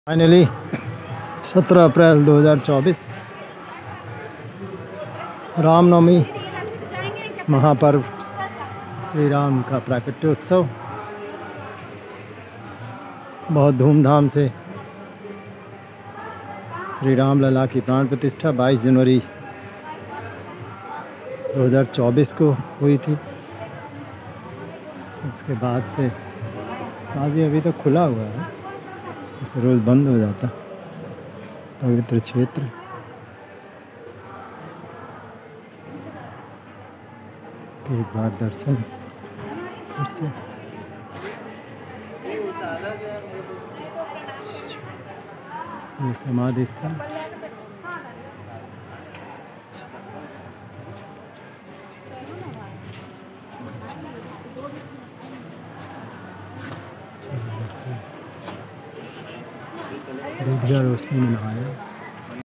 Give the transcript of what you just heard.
Finally 17 अप्रैल 2024 रामनवमी महापर्व श्री राम का प्राकट्योत्सव बहुत धूमधाम से श्री राम लला की प्राण प्रतिष्ठा 22 जनवरी 2024 को हुई थी। उसके बाद से बाजी अभी तो खुला हुआ है, इसे रोज़ बंद हो जाता पवित्र क्षेत्र। एक बार दर्शन फिर से ये समाधि स्थल रोशनी में नहाया।